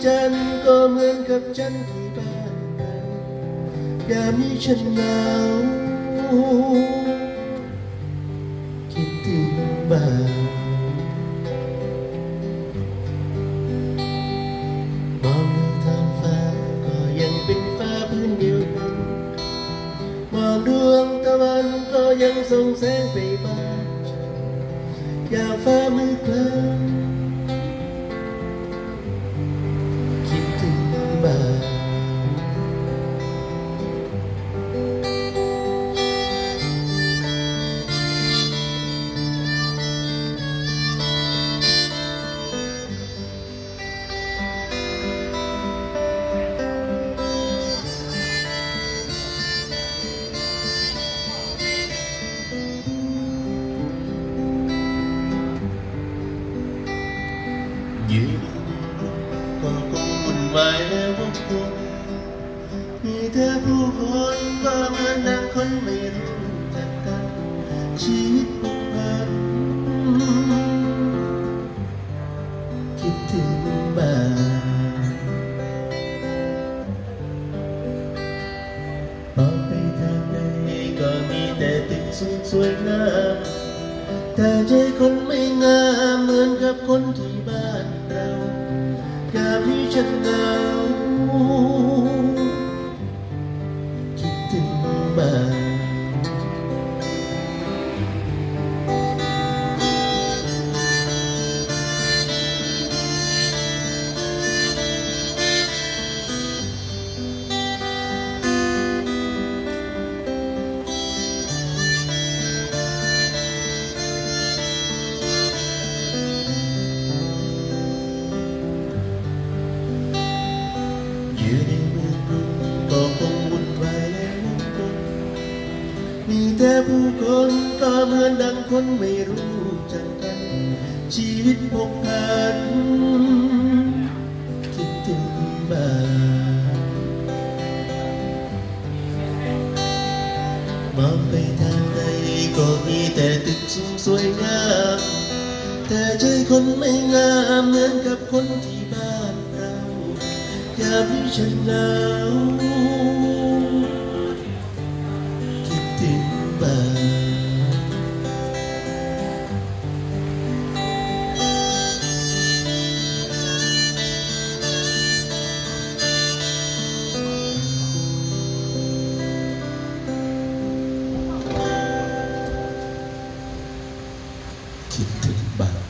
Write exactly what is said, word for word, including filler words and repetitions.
จันทร์ก็เหมือนกับจันทร์ที่บ้านเรายามนี้ฉันเหงาคิดถึงบ่าวมองดูท้องฟ้าก็ยังเป็นฟ้าพื้นเดียวกันมองดวงตะวันก็ยังส่องแสงไปบ้านยามฟ้ามืดคล้ำคิดถึงบ่าวยืนก็คงวุ่นวายและวกวนมีเธอผู้คนก็เหมือนดังคนไม่รู้จักกันชีวิตผูกพันคิดถึงบ่าวมองไปทางไหนก็มีแต่ตึกสูงสวยงามแต่ใจคนไม่งามเหมือนกับคนที่บ้านเรายามนี้ฉันเหงาคิดถึงบ่าวอยู่ในเมืองกรุงก็คงวุ่นวายและวกวนมีแต่ผู้คนก็เหมือนดังคนไม่รู้จักกันชีวิตผกผันคิดถึงบ่าวมองไปทางใดก็มีแต่ตึกสูงสวยงามแต่ใจคนไม่งามเหมือนกับคนที่บ้านเรายามนี้ฉันเหงาคิดถึงบ่าวคิดถึงบ่าว